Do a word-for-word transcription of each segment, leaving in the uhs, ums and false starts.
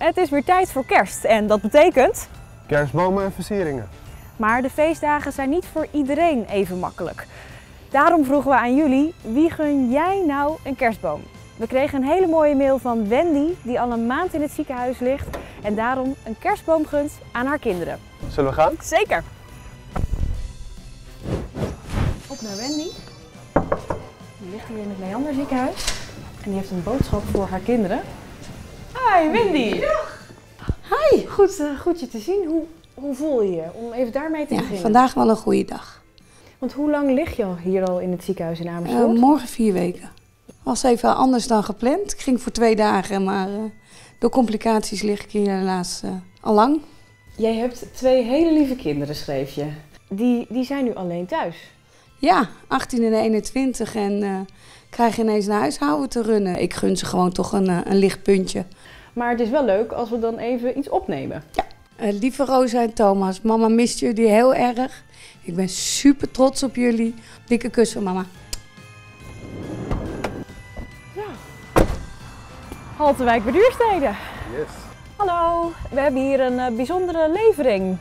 Het is weer tijd voor kerst en dat betekent... kerstbomen en versieringen. Maar de feestdagen zijn niet voor iedereen even makkelijk. Daarom vroegen we aan jullie, wie gun jij nou een kerstboom? We kregen een hele mooie mail van Wendy, die al een maand in het ziekenhuis ligt en daarom een kerstboom gunt aan haar kinderen. Zullen we gaan? Zeker! Op naar Wendy. Die ligt hier in het Leander ziekenhuis en die heeft een boodschap voor haar kinderen. Hi Wendy! Hi! Goed, uh, goed je te zien. Hoe, hoe voel je je? Om even daarmee te ja, beginnen. Vandaag wel een goede dag. Want hoe lang lig je al hier al in het ziekenhuis in Amersfoort? Uh, morgen vier weken. Was even anders dan gepland. Ik ging voor twee dagen, maar uh, door complicaties lig ik hier helaas uh, al lang. Jij hebt twee hele lieve kinderen, schreef je. Die, die zijn nu alleen thuis. Ja, achttien en eenentwintig en uh, krijgen ineens een huishouden te runnen. Ik gun ze gewoon toch een, uh, een licht puntje. Maar het is wel leuk als we dan even iets opnemen. Ja. Uh, lieve Rosa en Thomas, mama mist jullie heel erg. Ik ben super trots op jullie. Dikke kus van mama. Ja. Haltewijk bij Duurstede. Yes. Hallo, we hebben hier een uh, bijzondere levering.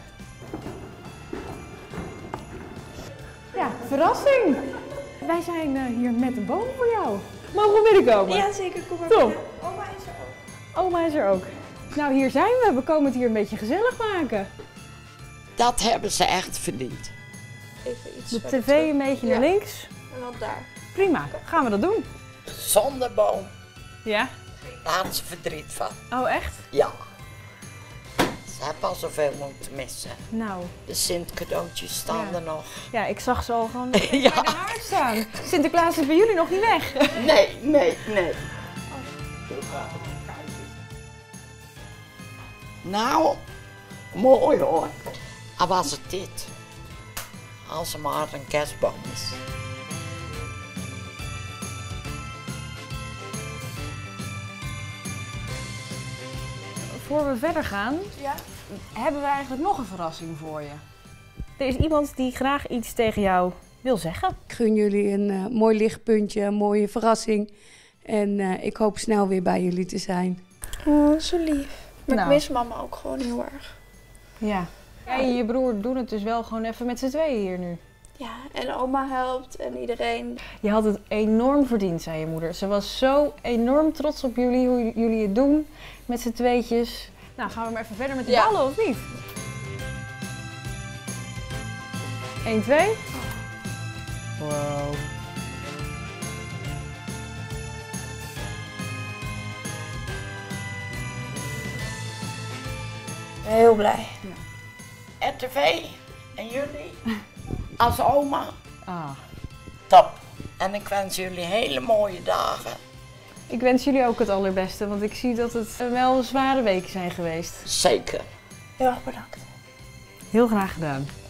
Ja, verrassing. Wij zijn uh, hier met een boom voor jou. Mogen we binnenkomen? Ja, zeker. Kom maar Top. binnen. Oma is er ook. Oma is er ook. Nou, hier zijn we. We komen het hier een beetje gezellig maken. Dat hebben ze echt verdiend. Even iets De verder tv terug. een beetje Ja. naar links. En dan daar. Prima, gaan we dat doen. Zonder boom. Ja? Daar hadden ze verdriet van. Oh, echt? Ja. Ze hebben al zoveel moeten missen. Nou, De Sint-cadeautjes staan Ja. er nog. ja, ik zag ze al gewoon Ja. bij de haard staan. Sinterklaas is bij jullie nog niet weg. Nee, nee, nee. Nou, mooi hoor. Al was het dit. Als er maar een kerstboom is. Voor we verder gaan, Ja. hebben we eigenlijk nog een verrassing voor je. Er is iemand die graag iets tegen jou wil zeggen. Ik gun jullie een uh, mooi lichtpuntje, een mooie verrassing. En uh, ik hoop snel weer bij jullie te zijn. Oh, zo lief. Maar Nou. ik mis mama ook gewoon heel erg. Ja. Jij en je broer doen het dus wel gewoon even met z'n tweeën hier nu. Ja, en oma helpt en iedereen. Je had het enorm verdiend, zei je moeder. Ze was zo enorm trots op jullie, hoe jullie het doen met z'n tweetjes. Nou, gaan we maar even verder met de Ja. ballen, of niet? één, twee. Wow. Heel blij. R T V en jullie als oma. Ah. Top. En ik wens jullie hele mooie dagen. Ik wens jullie ook het allerbeste, want ik zie dat het wel zware weken zijn geweest. Zeker. Heel erg bedankt. Heel graag gedaan.